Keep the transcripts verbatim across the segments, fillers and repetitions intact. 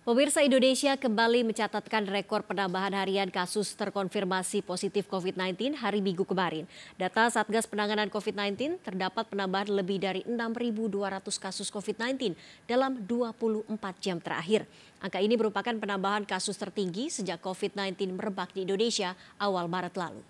Pemirsa, Indonesia kembali mencatatkan rekor penambahan harian kasus terkonfirmasi positif COVID sembilan belas hari Minggu kemarin. Data Satgas Penanganan COVID sembilan belas terdapat penambahan lebih dari enam ribu dua ratus kasus COVID sembilan belas dalam dua puluh empat jam terakhir. Angka ini merupakan penambahan kasus tertinggi sejak COVID sembilan belas merebak di Indonesia awal Maret lalu.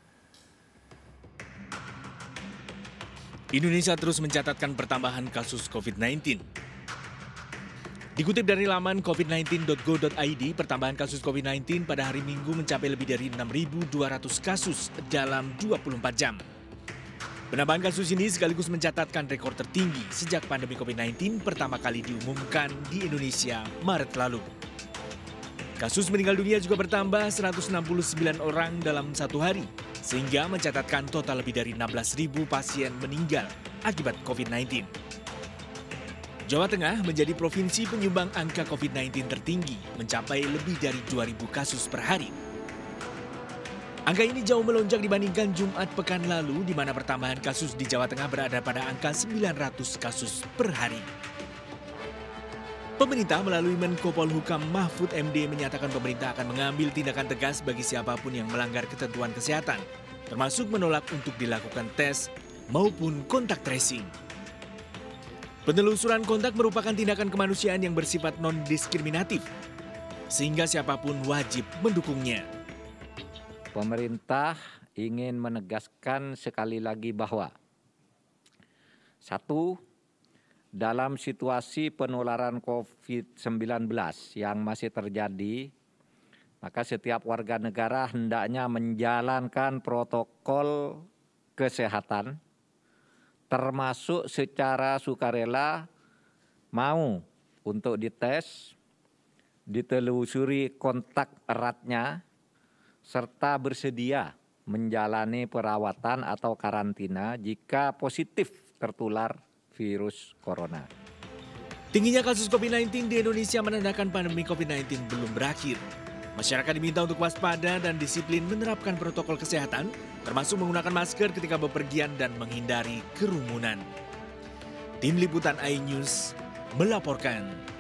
Indonesia terus mencatatkan pertambahan kasus COVID sembilan belas. Dikutip dari laman covid sembilan belas dot go dot i d, pertambahan kasus COVID sembilan belas pada hari Minggu mencapai lebih dari enam ribu dua ratus kasus dalam dua puluh empat jam. Penambahan kasus ini sekaligus mencatatkan rekor tertinggi sejak pandemi COVID sembilan belas pertama kali diumumkan di Indonesia Maret lalu. Kasus meninggal dunia juga bertambah seratus enam puluh sembilan orang dalam satu hari, sehingga mencatatkan total lebih dari enam belas ribu pasien meninggal akibat COVID sembilan belas. Jawa Tengah menjadi provinsi penyumbang angka COVID sembilan belas tertinggi, mencapai lebih dari dua ribu kasus per hari. Angka ini jauh melonjak dibandingkan Jumat pekan lalu, di mana pertambahan kasus di Jawa Tengah berada pada angka sembilan ratus kasus per hari. Pemerintah melalui Menko Polhukam Mahfud M D menyatakan pemerintah akan mengambil tindakan tegas bagi siapapun yang melanggar ketentuan kesehatan, termasuk menolak untuk dilakukan tes maupun kontak tracing. Penelusuran kontak merupakan tindakan kemanusiaan yang bersifat non-diskriminatif, sehingga siapapun wajib mendukungnya. Pemerintah ingin menegaskan sekali lagi bahwa satu, dalam situasi penularan COVID sembilan belas yang masih terjadi, maka setiap warga negara hendaknya menjalankan protokol kesehatan, termasuk secara sukarela mau untuk dites, ditelusuri kontak eratnya, serta bersedia menjalani perawatan atau karantina jika positif tertular virus corona. Tingginya kasus COVID sembilan belas di Indonesia menandakan pandemi COVID sembilan belas belum berakhir. Masyarakat diminta untuk waspada dan disiplin menerapkan protokol kesehatan, termasuk menggunakan masker ketika bepergian dan menghindari kerumunan. Tim Liputan iNews melaporkan.